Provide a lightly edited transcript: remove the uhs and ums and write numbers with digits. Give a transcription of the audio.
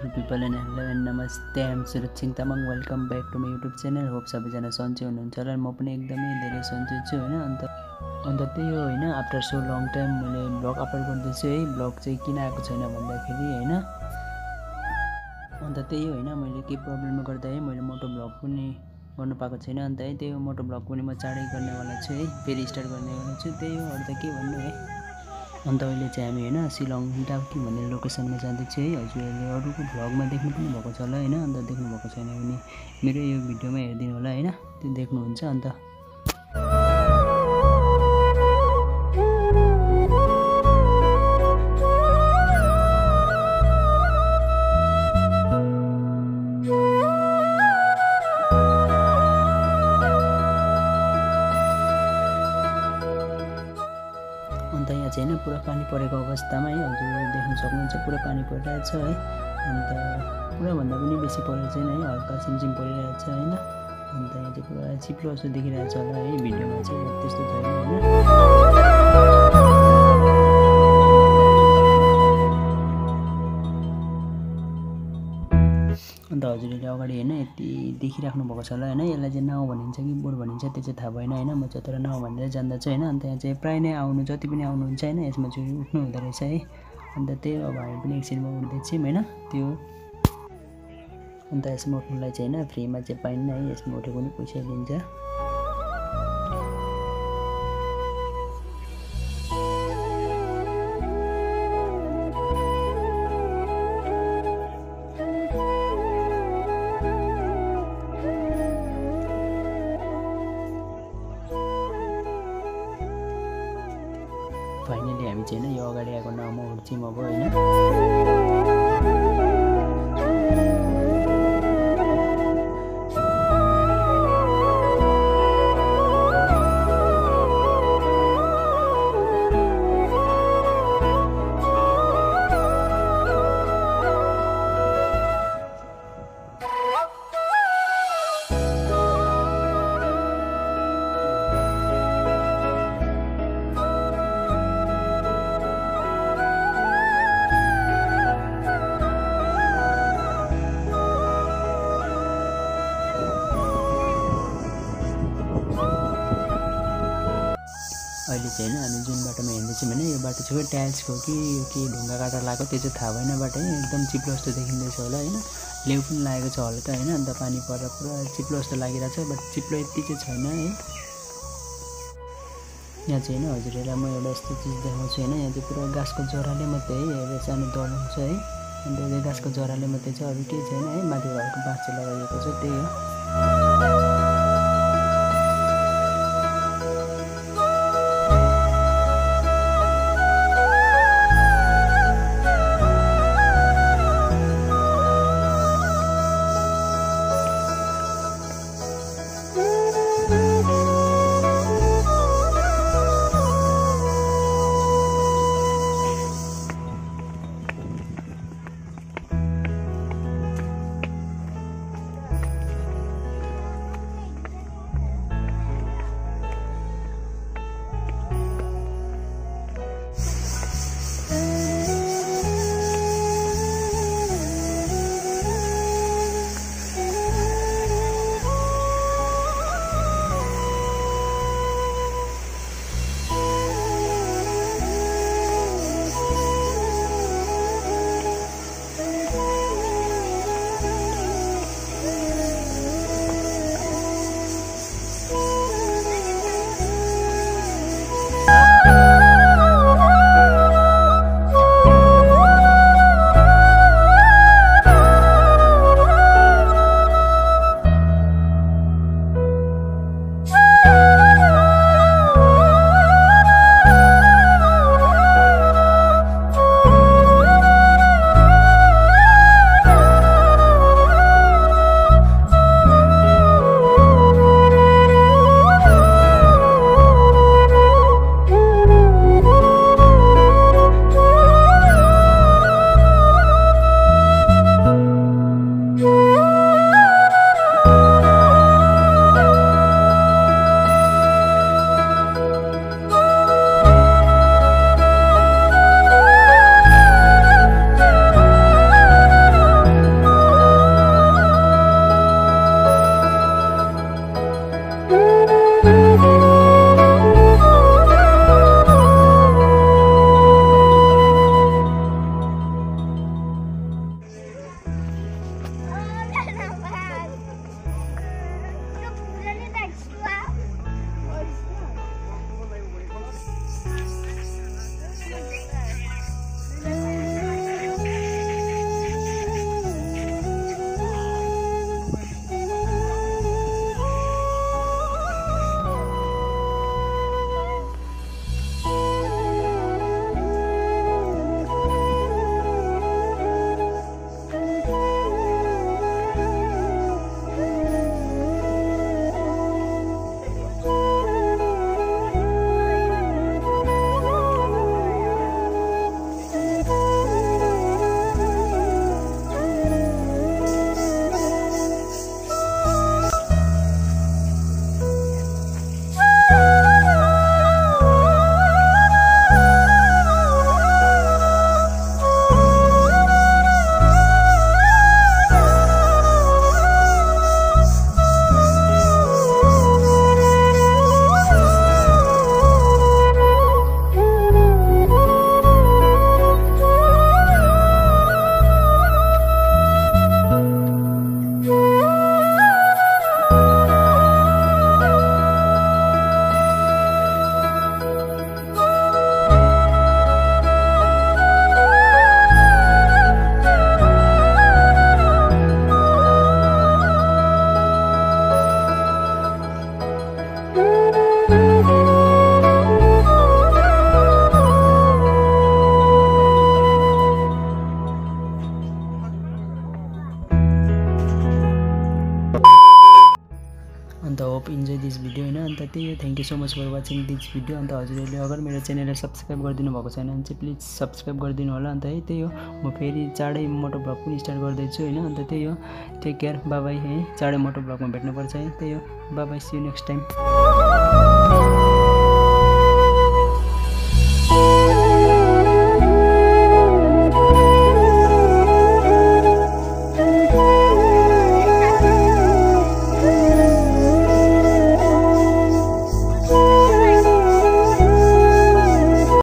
beautiful people and hello and namaste. I am Suraj Singh Tamang. Welcome back to my YouTube channel. Hope सबैजना सन्चै हुनुहुन्छ र म पनि एकदमै धेरै सन्चै छु हैन। अन्त त्यही हो हैन, आफ्टर सो लङ टाइम मैले ब्लग अपलोड गर्दैछु है। ब्लग चाहिँ किन आएको छैन भन्दाखेरि हैन, अन्त त्यही हो हैन, मैले के प्रब्लमले गर्दा है मैले मोटो ब्लग पनि गर्न पाएको छैन। अन्त है त्यही हो, मोटो ब्लग पनि म चाँडै गर्नेवाला छु है, फेरि स्टार्ट गर्नेवाला छु। त्यही हो, अरु त के भन्नु है। अन्त अहिले चाहिँ हामी हैन शिलङ डाउकी भन्ने लोकेसनमा जाँदैछु है। हजुरहरूले अरूको भ्लगमा देख्नु पनि भएको छ होला हैन। अन्त देख्नु भएको छैन भने मेरो यो भिडियोमा हेरिदिनु होला हैन, त्यो देख्नुहुन्छ। अन्त यहाँ चाहिँ हैन पुरा पानी परेको अवस्थामा है, हजुरहरूले देख्न सक्नुहुन्छ पुरा पानी परिरहेछ है। अन्त पुरा भन्दा पनि बेसी परेको छैन है, हल्का सिमसिम परिरहेछ हैन। अन्त यहाँ चाहिँ पुरा चिप्लो जस्तो देखिरहेछ होला है भिडियोमा चाहिँ, त्यस्तो छैन हैन। अन्त हजुरहरूले अगाडि हैन यति देखिराख्नु भएको छ होला हैन, यसलाई चाहिँ नाउ भनिन्छ कि बोट भनिन्छ त्यो चाहिँ थाहा भएन हैन। म चाहिँ तर नाउ भनेर जान्दछु हैन। अन्त यहाँ चाहिँ प्राय नै आउनु जति पनि आउनुहुन्छ हैन, यसमा चाहिँ उठ्नु हुँदो रहेछ है। अन्त त्यही अब हामी पनि एकछिनमा उठ्दैछौँ हैन त्यो। अन्त यसमा उठ्नुलाई चाहिँ हैन फ्रीमा चाहिँ पाइन्न है, यसमा उठेको पनि पैसा लिन्छ। फाइनली हामी चाहिँ हैन यो अगाडि आएको नाउँमा उठ्छौँ अब हैन। अहिले चाहिँ हैन हामी जुन बाटोमा हिँड्दैछौँ हैन, यो बाटो चाहिँ टाइल्सको कि के ढुङ्गा काटेर लगाएको त्यो चाहिँ थाहा भएन बाटो है, एकदम चिप्लो जस्तो देखिँदैछ होला हैन। लेउ पनि लागेको छ हल्का हैन। अन्त पानी परेर पुरा चिप्लो जस्तो लागिरहेछ, बट चिप्लो यति चाहिँ छैन है। यहाँ चाहिँ हैन हजुरहरूलाई म एउटा यस्तो चिज देखाउँछु हैन, यहाँ चाहिँ पुरा गाछको जराले मात्रै है, हेरेर सानो दल हुन्छ है। अन्त यो गाछको जराले मात्रै चाहिँ अरू केही छैन है, माथि घरको बाँस चाहिँ लगाइएको छ, त्यही हो। अन्त होप इन्जोय दिस भिडियो होइन। अन्त त्यही हो, thank you so much for watching this video. अन्त हजुरहरूले अगर मेरो च्यानललाई सब्सक्राइब गरिदिनु भएको छैन भने चाहिँ प्लिज सब्सक्राइब गरिदिनु होला। अन्त है त्यही हो, म फेरि चाँडै मोटो ब्लग पनि स्टार्ट गर्दैछु होइन। अन्त त्यही हो, टेक केयर, बाई बाई है। चाँडै मोटो ब्लगमा भेट्नुपर्छ है। त्यही हो, bye bye, see you next time.